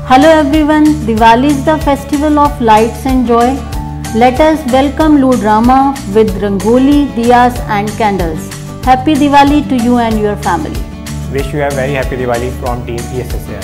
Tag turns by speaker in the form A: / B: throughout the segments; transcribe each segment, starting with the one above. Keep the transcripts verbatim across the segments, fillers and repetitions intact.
A: Hello everyone, Diwali is the festival of lights and joy. Let us welcome Lord Rama with Rangoli, Diyas and candles. Happy Diwali to you and your family.
B: Wish you a very happy Diwali from Team E S S A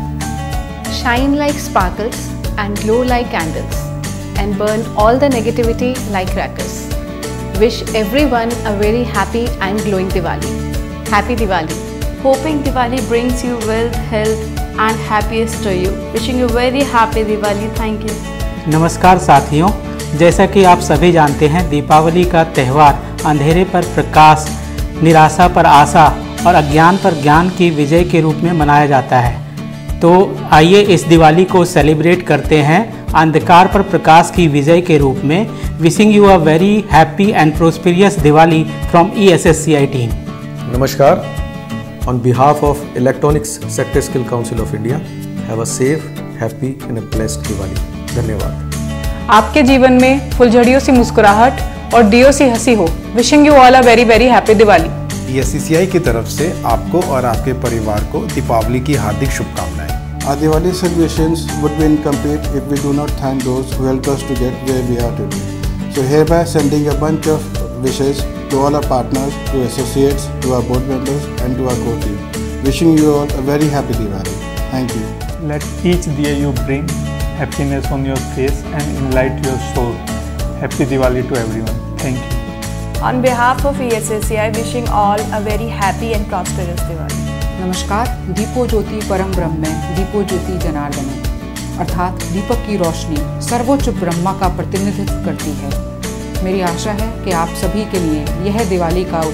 B: I.
C: Shine like sparkles and glow like candles and burn all the negativity like crackers. Wish everyone a very happy and glowing Diwali. Happy Diwali.
D: Hoping Diwali brings you wealth, health and happiness to you. Wishing you very happy Diwali. Thank you.
E: नमस्कार साथियों, जैसा कि आप सभी जानते हैं दीपावली का त्यौहार अंधेरे पर प्रकाश, निराशा पर आशा और अज्ञान पर ज्ञान की विजय के रूप में मनाया जाता है। तो आइए इस दिवाली को सेलिब्रेट करते हैं अंधकार पर प्रकाश की विजय के रूप में। Wishing you a very happy and prosperous Diwali from E S S C I team.
F: नमस्कार। On behalf of Electronics Sector Skill Council of India, have a safe, happy and a blessed Diwali. धन्यवाद।
G: आपके जीवन में फुलझड़ियों सी मुस्कुराहट और दियों सी हंसी हो। Wishing you all a very very happy Diwali.
H: E S C I की तरफ से आपको और आपके परिवार को दीपावली की हार्दिक शुभकामनाएं।
I: Our Diwali celebrations would be incomplete if we do not thank those who helped us to get where we are today. So hereby sending a bunch of wishes to all our partners, to associates, to our board members and to our core team. Wishing you all a very happy Diwali. Thank you.
J: Let each day you bring happiness on your face and enlighten your soul. Happy Diwali to everyone. Thank you.
K: On behalf of E S S A I, wishing all a very happy and prosperous Diwali.
L: नमस्कार। दीपो ज्योति परम ब्रह्म में दीपो ज्योति जनार्दन में, अर्थात दीपक की रोशनी सर्वोच्च ब्रह्मा का प्रतिनिधित्व करती है। मेरी आशा है कि आप सभी के लिए यह दिवाली का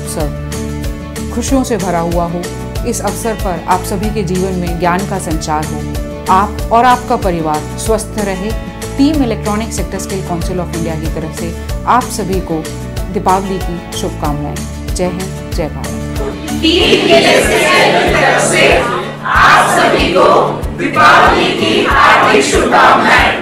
L: उत्सव खुशियों से भरा हुआ हो। इस अवसर पर आप सभी के जीवन में ज्ञान का संचार हो, आप और आपका परिवार स्वस्थ रहे। Team electronic sector skill council of India की तरफ से आप सभी को दीपावली की शुभकामनाएं। जय हिंद, जय Bharat.
M: Team E S S A I की तरफ से आप सभी को दीपावली की हार्दिक शुभकामनाएं।